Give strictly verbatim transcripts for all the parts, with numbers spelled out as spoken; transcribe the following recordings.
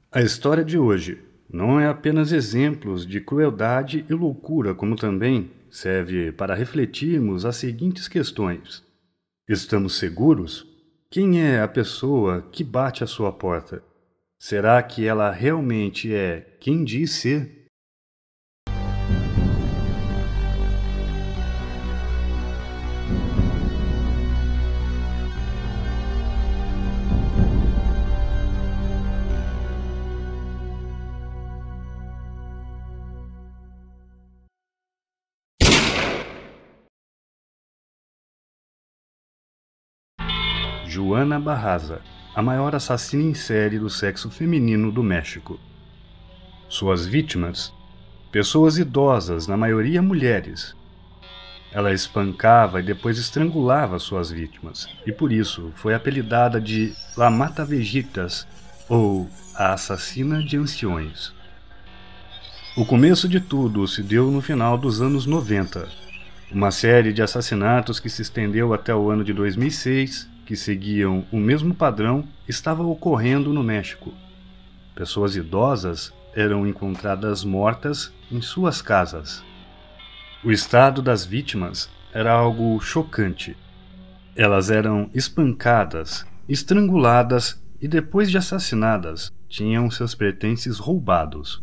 A história de hoje não é apenas exemplos de crueldade e loucura, como também serve para refletirmos as seguintes questões. Estamos seguros? Quem é a pessoa que bate à sua porta? Será que ela realmente é quem diz ser? Joana Barraza, a maior assassina em série do sexo feminino do México. Suas vítimas? Pessoas idosas, na maioria mulheres. Ela espancava e depois estrangulava suas vítimas, e por isso foi apelidada de La Matavejitas, ou a assassina de anciões. O começo de tudo se deu no final dos anos noventa. Uma série de assassinatos que se estendeu até o ano de dois mil e seis, que seguiam o mesmo padrão, estava ocorrendo no México. Pessoas idosas eram encontradas mortas em suas casas. O estado das vítimas era algo chocante. Elas eram espancadas, estranguladas e depois de assassinadas, tinham seus pertences roubados.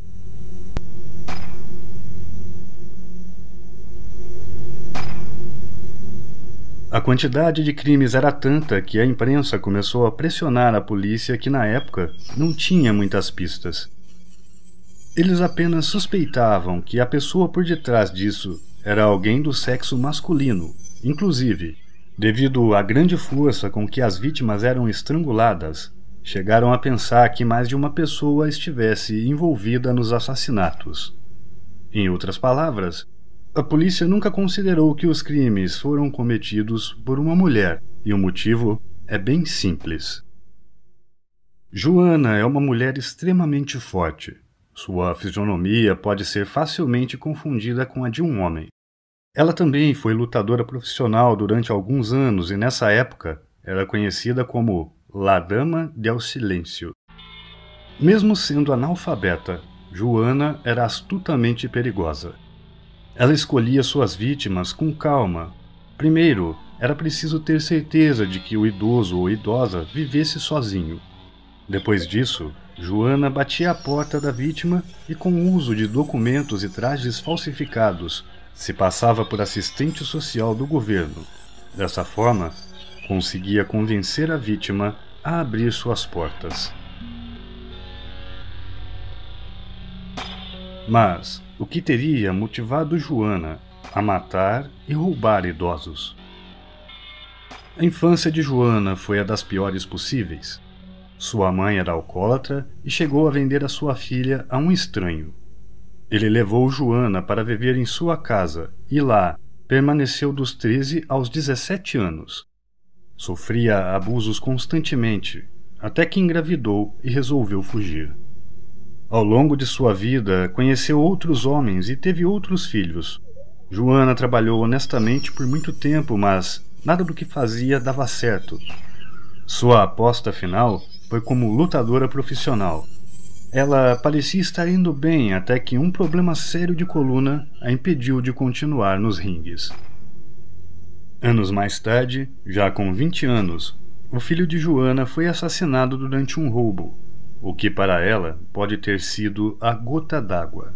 A quantidade de crimes era tanta que a imprensa começou a pressionar a polícia que, na época, não tinha muitas pistas. Eles apenas suspeitavam que a pessoa por detrás disso era alguém do sexo masculino. Inclusive, devido à grande força com que as vítimas eram estranguladas, chegaram a pensar que mais de uma pessoa estivesse envolvida nos assassinatos. Em outras palavras, a polícia nunca considerou que os crimes foram cometidos por uma mulher, e o motivo é bem simples. Joana é uma mulher extremamente forte. Sua fisionomia pode ser facilmente confundida com a de um homem. Ela também foi lutadora profissional durante alguns anos e nessa época era conhecida como La Dama del Silêncio. Mesmo sendo analfabeta, Joana era astutamente perigosa. Ela escolhia suas vítimas com calma. Primeiro, era preciso ter certeza de que o idoso ou idosa vivesse sozinho. Depois disso, Joana batia a porta da vítima e, com o uso de documentos e trajes falsificados, se passava por assistente social do governo. Dessa forma, conseguia convencer a vítima a abrir suas portas. Mas o que teria motivado Joana a matar e roubar idosos? A infância de Joana foi a das piores possíveis. Sua mãe era alcoólatra e chegou a vender a sua filha a um estranho. Ele levou Joana para viver em sua casa e lá permaneceu dos treze aos dezessete anos. Sofria abusos constantemente, até que engravidou e resolveu fugir. Ao longo de sua vida, conheceu outros homens e teve outros filhos. Joana trabalhou honestamente por muito tempo, mas nada do que fazia dava certo. Sua aposta final foi como lutadora profissional. Ela parecia estar indo bem até que um problema sério de coluna a impediu de continuar nos ringues. Anos mais tarde, já com vinte anos, o filho de Joana foi assassinado durante um roubo, o que para ela pode ter sido a gota d'água.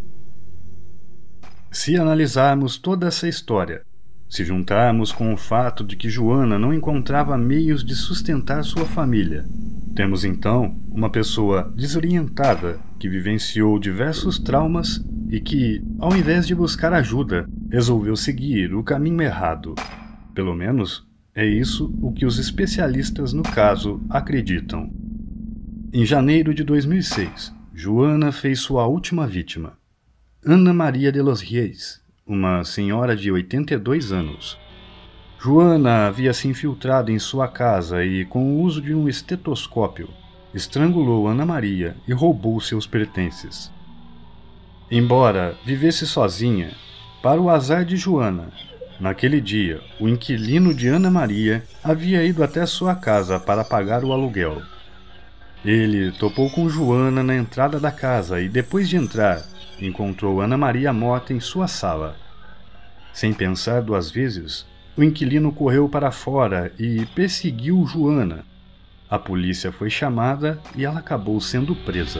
Se analisarmos toda essa história, se juntarmos com o fato de que Joana não encontrava meios de sustentar sua família, temos então uma pessoa desorientada que vivenciou diversos traumas e que, ao invés de buscar ajuda, resolveu seguir o caminho errado. Pelo menos, é isso o que os especialistas no caso acreditam. Em janeiro de dois mil e seis, Joana fez sua última vítima, Ana Maria de los Rios, uma senhora de oitenta e dois anos. Joana havia se infiltrado em sua casa e, com o uso de um estetoscópio, estrangulou Ana Maria e roubou seus pertences. Embora vivesse sozinha, para o azar de Joana, naquele dia, o inquilino de Ana Maria havia ido até sua casa para pagar o aluguel. Ele topou com Joana na entrada da casa e, depois de entrar, encontrou Ana Maria morta em sua sala. Sem pensar duas vezes, o inquilino correu para fora e perseguiu Joana. A polícia foi chamada e ela acabou sendo presa.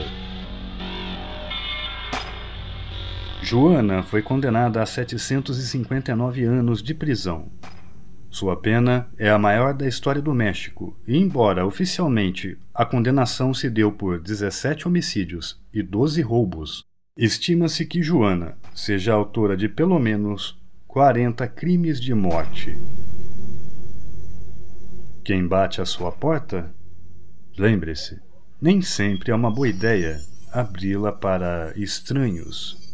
Joana foi condenada a setecentos e cinquenta e nove anos de prisão. Sua pena é a maior da história do México e, embora oficialmente a condenação se deu por dezessete homicídios e doze roubos, estima-se que Joana seja autora de pelo menos quarenta crimes de morte. Quem bate à sua porta? Lembre-se, nem sempre é uma boa ideia abri-la para estranhos.